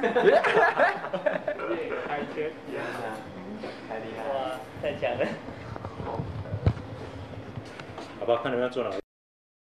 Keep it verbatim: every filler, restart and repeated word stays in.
开圈， 太厉害！哇，太强了！ 好吧，看你们要做哪个。